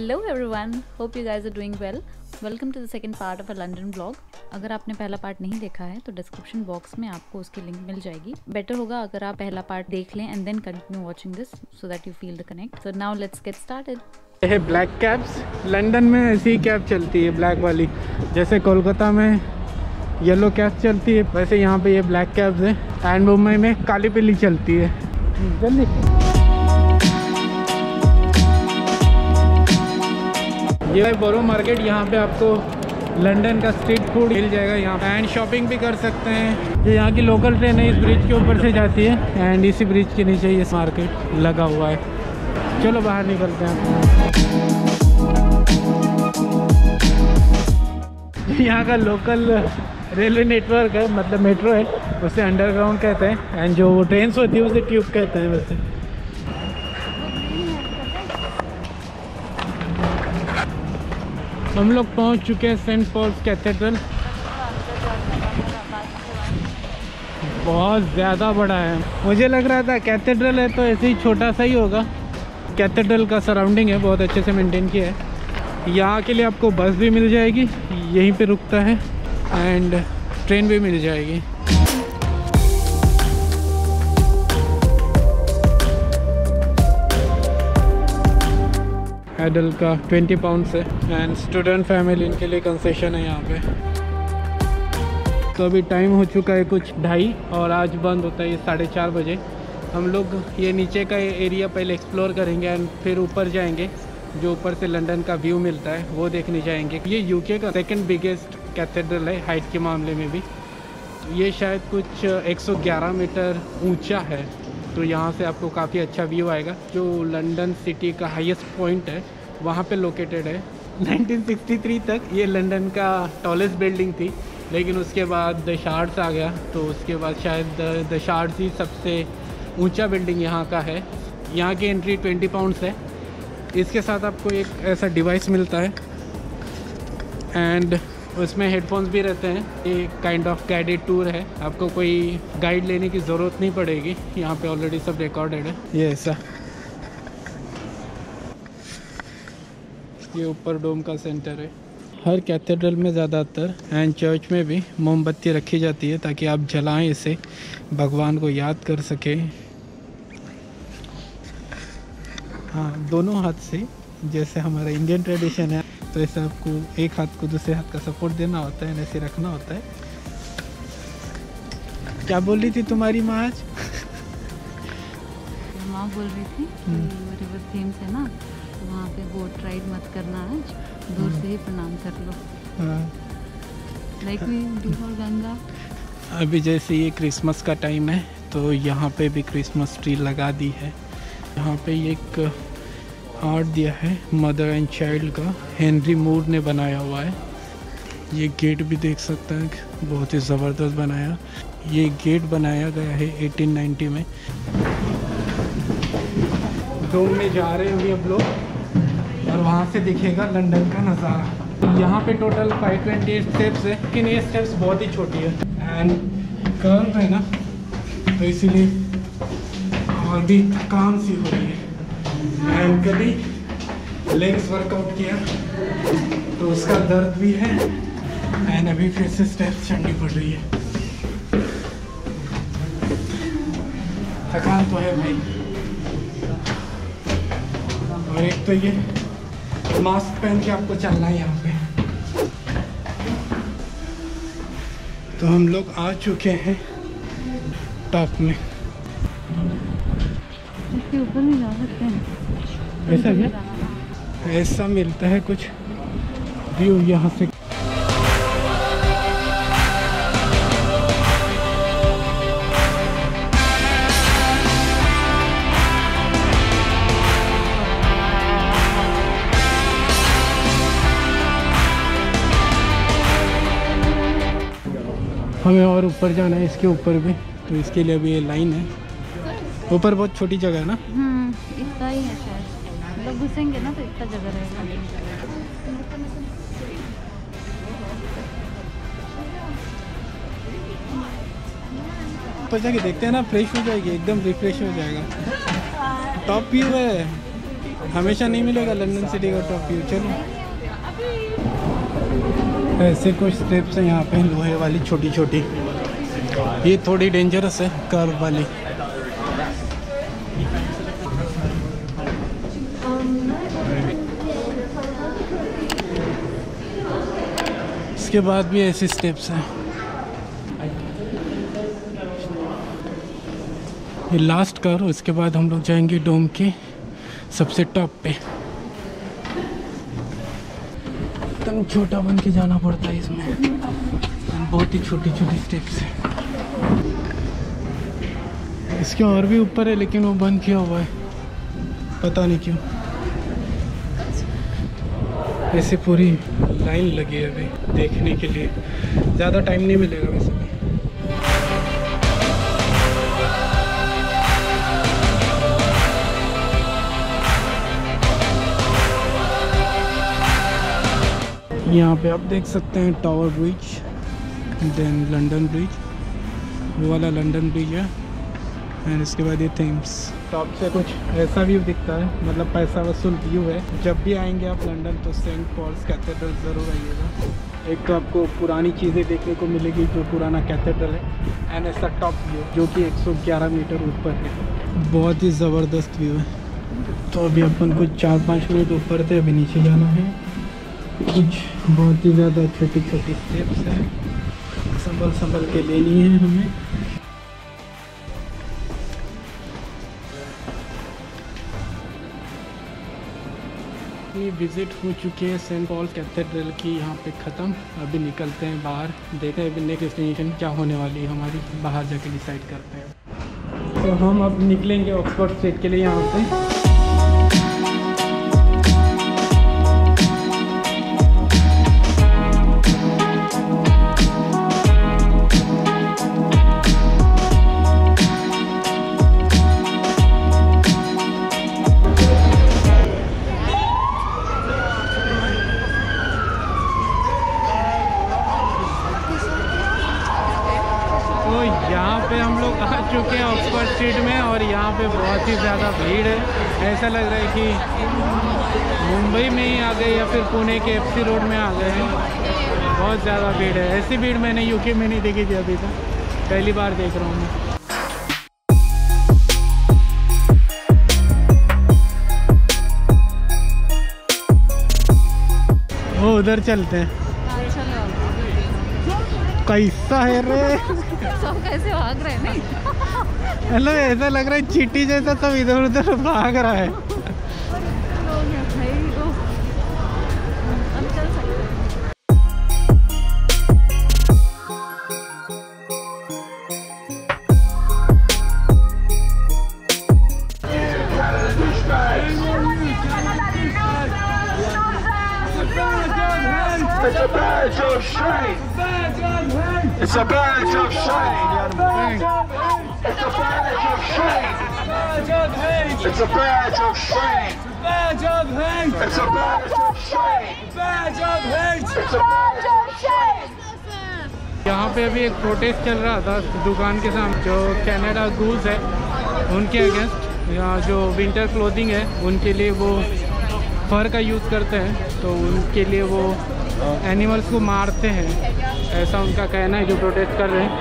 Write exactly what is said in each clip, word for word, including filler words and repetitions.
Hello everyone, hope you guys are doing well. Welcome to the second part of a London blog. अगर आपने पहला part नहीं देखा है तो डिस्क्रिप्शन बॉक्स में आपको उसकी लिंक मिल जाएगी। बेटर होगा अगर आप पहला पार्ट देख लें and then continue watching this so that you feel the connect. So now let's get started. ये है ब्लैक कैब्स। लंदन में ऐसी ही कैब चलती है, ब्लैक वाली। जैसे कोलकाता में येलो कैब चलती है, वैसे यहाँ पे ये ब्लैक कैब्स है। एंड मुंबई में काली पीली चलती है। जल्दी ये है बोरो मार्केट। यहाँ पे आपको लंदन का स्ट्रीट फूड मिल जाएगा यहाँ पे, एंड शॉपिंग भी कर सकते हैं। ये यहाँ की लोकल ट्रेन है, इस ब्रिज के ऊपर से जाती है एंड इसी ब्रिज के नीचे ये मार्केट लगा हुआ है। चलो बाहर निकलते हैं। यहाँ का लोकल रेलवे नेटवर्क है, मतलब मेट्रो है, उसे अंडरग्राउंड कहते हैं। एंड जो ट्रेन होती है उसे ट्यूब कहते हैं वैसे। हम लोग पहुंच चुके हैं सेंट पॉल्स कैथेड्रल। बहुत ज़्यादा बड़ा है। मुझे लग रहा था कैथेड्रल है तो ऐसे ही छोटा सा ही होगा। कैथेड्रल का सराउंडिंग है बहुत अच्छे से मेंटेन किया है। यहाँ के लिए आपको बस भी मिल जाएगी, यहीं पे रुकता है, एंड ट्रेन भी मिल जाएगी। एडल्ट का ट्वेंटी पाउंड है एंड स्टूडेंट फैमिली इनके लिए कंसेशन है यहाँ पे। तो अभी टाइम हो चुका है कुछ ढाई और आज बंद होता है ये साढ़े चार बजे। हम लोग ये नीचे का एरिया पहले एक्सप्लोर करेंगे एंड फिर ऊपर जाएंगे, जो ऊपर से लंदन का व्यू मिलता है वो देखने जाएंगे। ये यूके का सेकंड बिगेस्ट कैथेड्रल है हाइट के मामले में भी। ये शायद कुछ एक सौ ग्यारह मीटर ऊंचा है, तो यहाँ से आपको काफ़ी अच्छा व्यू आएगा। जो लंदन सिटी का हाईएस्ट पॉइंट है वहाँ पे लोकेटेड है। नाइनटीन सिक्सटी थ्री तक ये लंदन का टॉलेस्ट बिल्डिंग थी, लेकिन उसके बाद द शार्ड्स आ गया, तो उसके बाद शायद द शार्ड्स ही सबसे ऊंचा बिल्डिंग यहाँ का है। यहाँ की एंट्री ट्वेंटी पाउंड्स है। इसके साथ आपको एक ऐसा डिवाइस मिलता है एंड उसमें हेडफोन्स भी रहते हैं। ये काइंड ऑफ गाइडेड टूर है, आपको कोई गाइड लेने की ज़रूरत नहीं पड़ेगी। यहाँ पे ऑलरेडी सब रिकॉर्डेड है। ये ऐसा ये ऊपर डोम का सेंटर है। हर कैथेड्रल में ज़्यादातर एंड चर्च में भी मोमबत्ती रखी जाती है ताकि आप जलाएं, इसे भगवान को याद कर सके। हाँ, दोनों हाथ से, जैसे हमारा इंडियन ट्रेडिशन है, तो ऐसे आपको एक हाथ को दूसरे हाथ का सपोर्ट देना होता है, ऐसे रखना होता है। क्या बोल रही थी तुम्हारी माँ आज? माँ बोल रही थी कि रिवर थीम से ना वहाँ पे बोट राइड मत करना, आज दूर से ही प्रणाम कर लो। हाँ। Like me do for Ganga. अभी जैसे ये क्रिसमस का टाइम है तो यहाँ पे भी क्रिसमस ट्री लगा दी है। यहाँ पे एक आर्ट दिया है मदर एंड चाइल्ड का, हेनरी मूर ने बनाया हुआ है। ये गेट भी देख सकते हैं, बहुत ही ज़बरदस्त बनाया। ये गेट बनाया गया है अठारह सौ नब्बे में। डोम में जा रहे हैं अभी हम लोग और वहाँ से दिखेगा लंदन का नज़ारा। यहाँ पे टोटल पाँच सौ अट्ठाईस स्टेप्स है, लेकिन ये स्टेप्स बहुत ही छोटी है एंड कर्व है ना, तो इसीलिए और भी थकान सी हो रही है। एंड कभी लेग्स वर्कआउट किया तो उसका दर्द भी है एंड अभी फिर से स्टेप्स चढ़नी पड़ रही है। थकान तो है भाई। और एक तो ये मास्क पहन के आपको चलना है यहाँ पे। तो हम लोग आ चुके हैं टॉप में। इसके ऊपर भी जा सकते हैं। ऐसा क्या? ऐसा मिलता है कुछ व्यू यहाँ से। हमें और ऊपर जाना है, इसके ऊपर भी, तो इसके लिए अभी ये लाइन है। ऊपर बहुत छोटी जगह है ना। हम्म, इतना ही है शायद। लोग घुसेंगे ना तो इतना जगह रहेगा। ऊपर जाके देखते हैं ना, फ्रेश हो जाएगी, एकदम रिफ्रेश हो जाएगा। टॉप व्यू है। हमेशा नहीं मिलेगा लंदन सिटी का टॉप व्यू। चलो ऐसे कुछ स्टेप्स हैं यहाँ पे लोहे वाली छोटी छोटी, ये थोड़ी डेंजरस है कर्व वाली। इसके बाद भी ऐसे स्टेप्स हैं। ये लास्ट कर, उसके बाद हम लोग जाएंगे डोम के सबसे टॉप पे। एकदम छोटा बन के जाना पड़ता है इसमें, बहुत ही छोटी छोटी स्टेप्स हैं। इसके और भी ऊपर है लेकिन वो बंद किया हुआ है, पता नहीं क्यों। ऐसे पूरी लाइन लगी है अभी देखने के लिए, ज़्यादा टाइम नहीं मिलेगा वैसे भी। यहाँ पे आप देख सकते हैं Tower Bridge, then London Bridge, वो वाला लंदन ब्रिज है। एंड इसके बाद ये थेम्स। टॉप से कुछ ऐसा व्यू दिखता है, मतलब पैसा वसूल व्यू है। जब भी आएंगे आप लंदन तो सेंट पॉल्स कैथेड्रल ज़रूर आइएगा। एक तो आपको पुरानी चीज़ें देखने को मिलेगी, जो पुराना कैथेड्रल है, एंड ऐसा टॉप व्यू जो कि एक सौ ग्यारह मीटर ऊपर है। बहुत ही ज़बरदस्त व्यू है। तो अभी अपन को चार पाँच मिनट ऊपर थे, अभी नीचे जाना है। कुछ बहुत ही ज़्यादा छोटी छोटी स्टेप्स हैं, संभल संभल के लेनी है हमें। ये विज़िट हो चुके हैं सेंट पॉल कैथेड्रल की यहाँ पे ख़त्म। अभी निकलते हैं बाहर, देखते हैं अभी नेक्स्ट डेस्टिनेशन क्या होने वाली है हमारी, बाहर जाके डिसाइड करते हैं। तो हम अब निकलेंगे ऑक्सफोर्ड स्ट्रीट के लिए यहाँ से। यहाँ पे हम लोग आ चुके हैं ऑक्सफोर्ड स्ट्रीट में, और यहाँ पे बहुत ही ज़्यादा भीड़ है। ऐसा लग रहा है कि मुंबई में ही आ गए या फिर पुणे के एफसी रोड में आ गए हैं। बहुत ज़्यादा भीड़ है, ऐसी भीड़ मैंने यूके में नहीं देखी थी अभी तक, पहली बार देख रहा हूँ मैं। वो उधर चलते हैं। कैसा है रे, सब कैसे भाग रहे हैं नहीं? मतलब ऐसा लग रहा है चींटी जैसा सब इधर उधर भाग रहा है। It's a badge of shame. It's a badge of shame. It's a badge of shame. It's a badge of shame. Badge of hate. It's a badge of shame. Badge of hate. It's a badge of shame. यहाँ पे अभी एक protest चल रहा था दुकान के सामने, जो कनाडा गूज है उनके अगेंस्ट। यहाँ जो विंटर क्लोथिंग है उनके लिए वो फर का यूज़ करते हैं, तो उनके लिए वो एनिमल्स को मारते हैं, ऐसा उनका कहना है जो प्रोटेस्ट कर रहे हैं।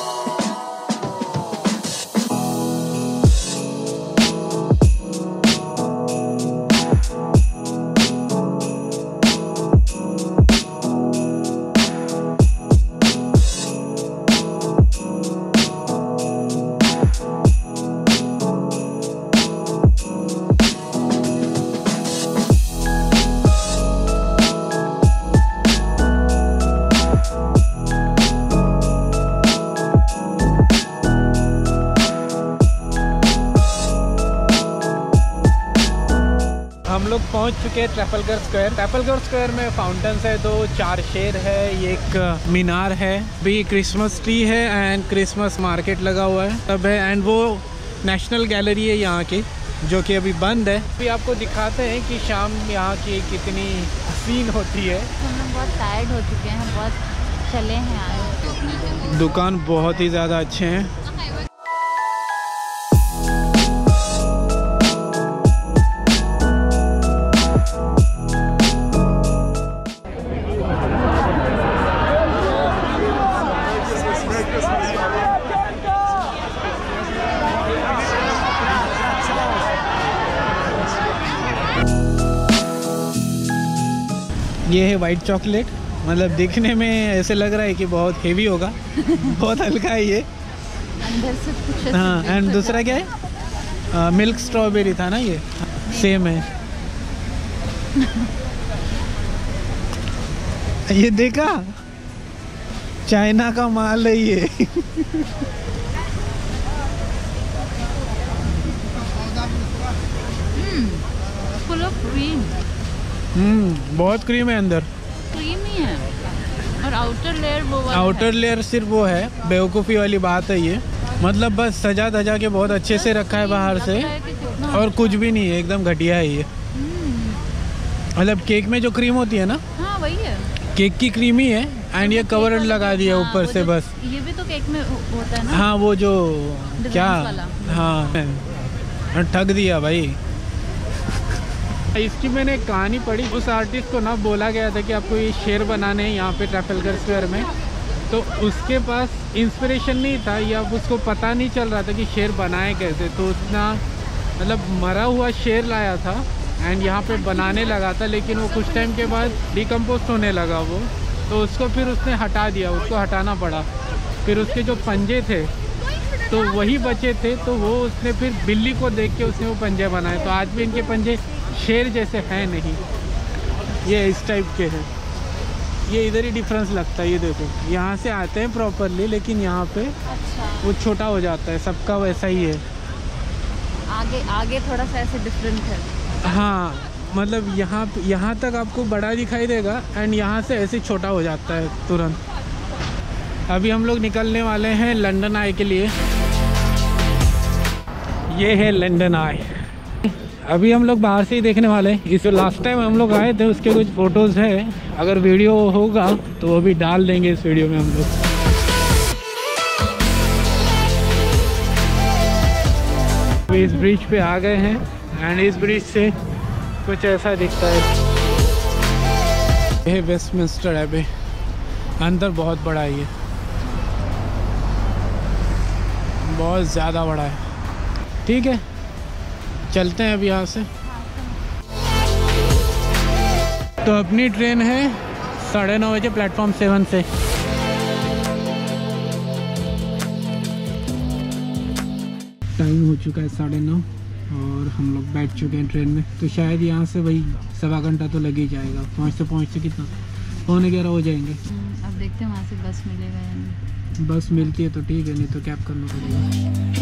हम लोग पहुंच चुके हैं ट्रैफलगर स्क्वायर। ट्रैफलगर स्क्वायर में फाउंटेन्स है, दो चार शेर है, एक मीनार है, भी क्रिसमस ट्री है एंड क्रिसमस मार्केट लगा हुआ है सब है। एंड वो नेशनल गैलरी है यहाँ की, जो कि अभी बंद है। अभी आपको दिखाते हैं कि शाम यहाँ की कितनी हसीन होती है। हम लोग बहुत टायर्ड हो चुके हैं, बहुत चले हैं आए। दुकान बहुत ही ज़्यादा अच्छे हैं। ये है वाइट चॉकलेट, मतलब दिखने में ऐसे लग रहा है कि बहुत हेवी होगा। बहुत हल्का है ये अंदर से कुछ। हाँ, एंड दूसरा क्या है? आ, मिल्क स्ट्रॉबेरी था ना ये, सेम है। ये देखा, चाइना का माल है ये। Full of cream. हम्म बहुत क्रीम है अंदर, क्रीम ही है। और आउटर लेयर वो वाला आउटर लेयर सिर्फ वो है, बेवकूफ़ी वाली बात है ये। मतलब बस सजा धजा के बहुत अच्छे से रखा है बाहर से, और कुछ भी नहीं है, एकदम घटिया है ये। मतलब केक में जो क्रीम होती है ना, हाँ वही है, केक की क्रीम ही है, एंड ये कवर लगा दिया हाँ, ऊपर से बस। ये भी तो केक में होता है ना। हाँ वो जो क्या, वाला। हाँ ठग दिया भाई। इसकी मैंने एक कहानी पढ़ी, उस आर्टिस्ट को ना बोला गया था कि आपको ये शेर बनाने हैं यहाँ पे ट्रैफलगर स्क्वायर में, तो उसके पास इंस्पिरेशन नहीं था, या उसको पता नहीं चल रहा था कि शेर बनाए कैसे, तो उसने मतलब मरा हुआ शेर लाया था एंड यहाँ पे बनाने लगा था, लेकिन वो कुछ टाइम के बाद डिकम्पोस्ट होने लगा वो, तो उसको फिर उसने हटा दिया, उसको हटाना पड़ा। फिर उसके जो पंजे थे तो वही बचे थे, तो वो उसने फिर बिल्ली को देख के उसने वो पंजे बनाए। तो आज भी इनके पंजे शेर जैसे हैं नहीं, ये इस टाइप के हैं। ये इधर ही डिफरेंस लगता है, ये देखो यहाँ से आते हैं प्रॉपरली, लेकिन यहाँ पे अच्छा। वो छोटा हो जाता है, सबका वैसा ही है। आगे आगे थोड़ा सा ऐसे डिफरेंट है। हाँ मतलब यहाँ यहाँ तक आपको बड़ा दिखाई देगा, एंड यहाँ से ऐसे छोटा हो जाता है तुरंत। अभी हम लोग निकलने वाले हैं लंदन आई के लिए। ये है लंदन आई। अभी हम लोग बाहर से ही देखने वाले हैं। इस लास्ट टाइम हम लोग आए थे, उसके कुछ फ़ोटोज़ हैं, अगर वीडियो होगा तो वो भी डाल देंगे इस वीडियो में हम लोग। इस ब्रिज पे आ गए हैं, एंड इस ब्रिज से कुछ ऐसा दिखता है। ये वेस्टमिंस्टर एबे, अंदर बहुत बड़ा है, ये बहुत ज़्यादा बड़ा है। ठीक है, चलते हैं अभी यहाँ से। तो अपनी ट्रेन है साढ़े नौ बजे प्लेटफॉर्म सेवन से। टाइम हो चुका है साढ़े नौ, और हम लोग बैठ चुके हैं ट्रेन में। तो शायद यहाँ से वही सवा घंटा तो लग ही जाएगा, पहुँचते पहुँचते कितना पौने ग्यारह हो जाएंगे। अब देखते हैं वहाँ से बस मिलेगा या नहीं। बस मिलती है तो ठीक है, नहीं तो कैब करना पड़ेगा।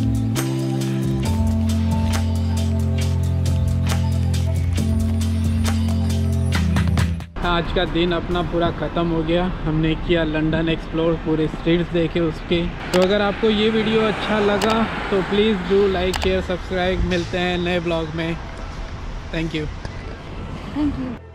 आज का दिन अपना पूरा ख़त्म हो गया। हमने किया लंदन एक्सप्लोर, पूरे स्ट्रीट्स देखे उसके। तो अगर आपको ये वीडियो अच्छा लगा तो please do like share subscribe. मिलते हैं नए ब्लॉग में। Thank you. Thank you.